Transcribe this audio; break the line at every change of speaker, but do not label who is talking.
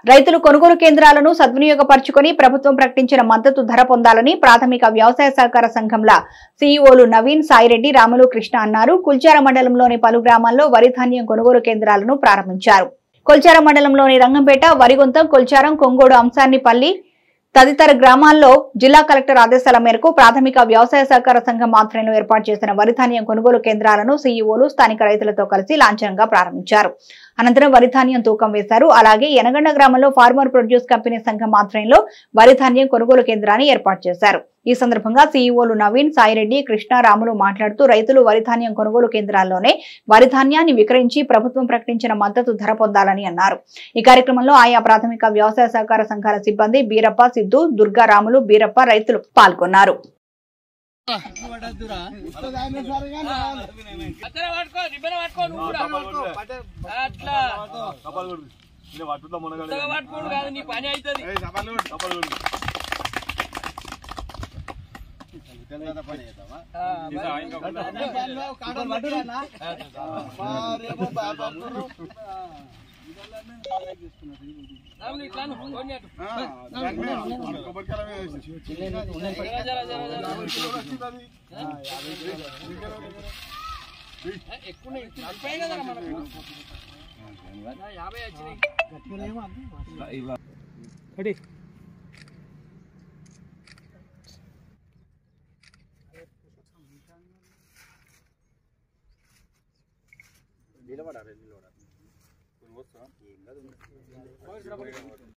రైతులు కొనుగోలు కేంద్రాలను సద్వినియోగపరుచుకొని ప్రభుత్వం ప్రకటించిన మద్దతు ధర పొందాలని ప్రాథమిక వ్యవసాయ సహకార సంఘంల సీఈఓలు నవీన్, సాయిరెడ్డి, రాములు, కృష్ణ అన్నారు. కుల్చార మండలంలోని పలు గ్రామాల్లో వరి ధాన్యం కొనుగోలు కేంద్రాలను ప్రారంభించారు. కొల్చార మండలంలోని రంగంపేట, వరిగుంతం, కొల్చారం, కొంగోడు, అంసానిపల్లి తదితర గ్రామాల్లో జిల్లా కలెక్టర్ ఆదేశాల మేరకు ప్రాథమిక వ్యవసాయ సహకార సంఘం ఆధ్వర్యంలో ఏర్పాటు చేసిన వరి ధాన్యం కొనుగోలు కేంద్రాలను సీఈఓలు స్థానిక రైతులతో కలిసి లాంఛనంగా ప్రారంభించారు. అనంతరం వరి ధాన్యం తూకం వేశారు. అలాగే యనగండ గ్రామంలో ఫార్మర్ ప్రొడ్యూస్ కంపెనీ సంఘం ఆధ్వర్యంలో వరి ధాన్యం కొనుగోలు కేంద్రాన్ని ఏర్పాటు చేశారు. ఈ సందర్భంగా సీఈఓలు నవీన్, సాయిరెడ్డి, కృష్ణ, రాములు మాట్లాడుతూ రైతులు వరి ధాన్యం కొనుగోలు కేంద్రాల్లోనే వరి ధాన్యాన్ని విక్రయించి ప్రభుత్వం ప్రకటించిన మద్దతు ధర పొందాలని అన్నారు. ఈ కార్యక్రమంలో ఆయా ప్రాథమిక వ్యవసాయ సహకార సంఘాల సిబ్బంది బీరప్ప, సిద్దు, దుర్గా, రాములు, బీరప్ప, రైతులు పాల్గొన్నారు.